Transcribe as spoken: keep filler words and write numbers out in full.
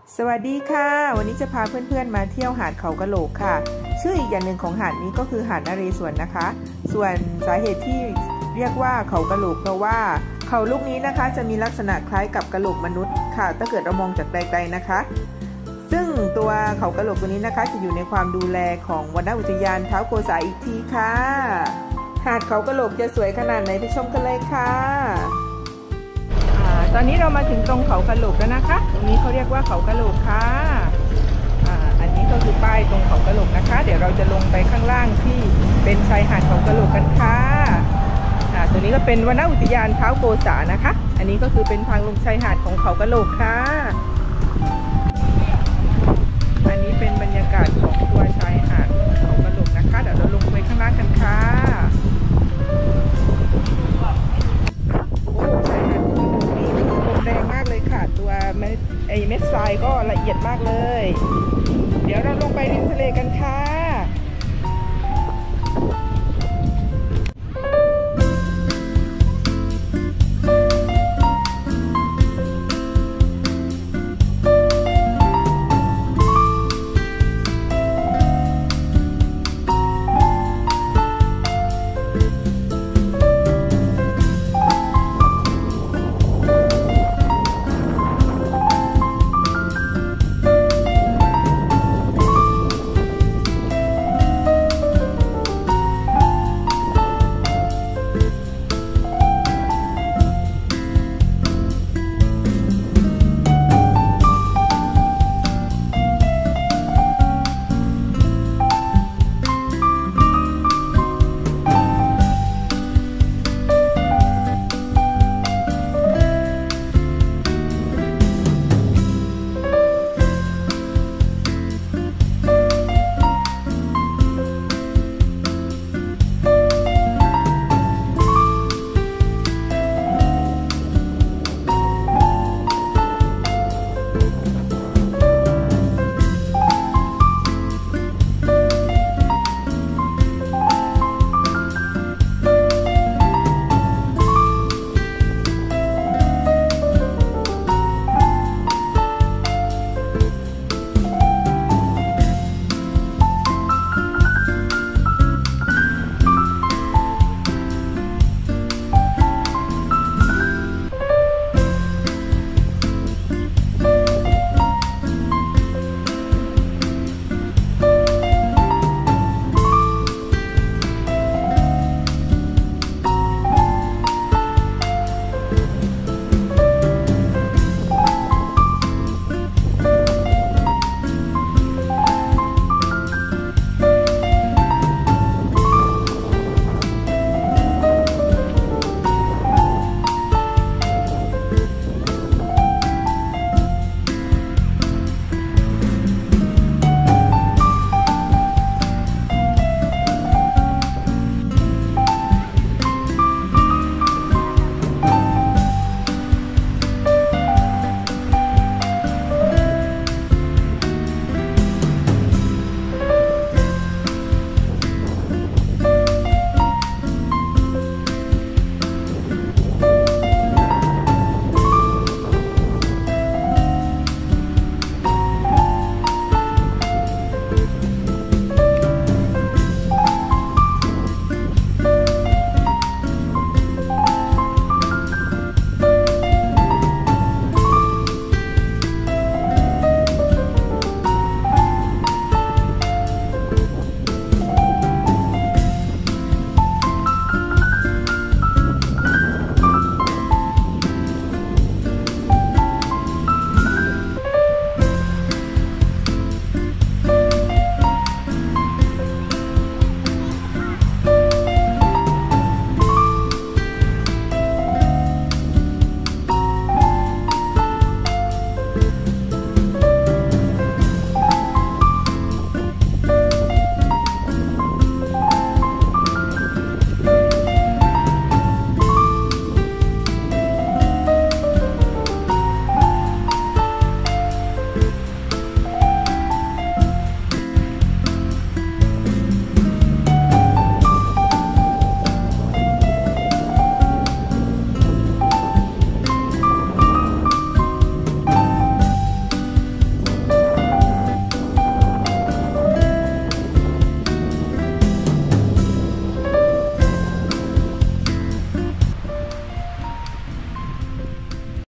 สวัสดีค่ะวันนี้จะพาเพื่อนๆมาเที่ยวหาดเขากะโหลกค่ะชื่ออีกอย่างหนึ่งของหาดนี้ก็คือหาดนเรศวรนะคะส่วนสาเหตุที่เรียกว่าเขากะโหลกเพราะว่าเขาลูกนี้นะคะจะมีลักษณะคล้ายกับกะโหลกมนุษย์ค่ะถ้าเกิดเรามองจากไกลๆนะคะซึ่งตัวเขากะโหลกตัวนี้นะคะจะอยู่ในความดูแลของวนอุทยานท้าวโกษาอีกทีค่ะหาดเขากะโหลกจะสวยขนาดไหนไปชมกันเลยค่ะตอนนี้เรามาถึงตรงเขากะโหลกแล้วนะคะตรงนี้เขาเรียกว่าเขากะโหลกค่ะอ่าอันนี้ก็คือป้ายตรงเขากะโหลกนะคะเดี๋ยวเราจะลงไปข้างล่างที่เป็นชายหาดเขากะโหลกกันค่ะอ่าตัวนี้ก็เป็นวนอุทยานท้าวโกษานะคะอันนี้ก็คือเป็นทางลงชายหาดของเขากะโหลกค่ะอันนี้เป็นบรรยากาศของตัวชายหาดเขากะโหลกนะคะเดี๋ยวเราลงไปข้างล่างกันค่ะแรงมากเลยค่ะตัวไอเม็ดทรายก็ละเอียดมากเลยเดี๋ยวเราลงไปริมทะเลกันค่ะ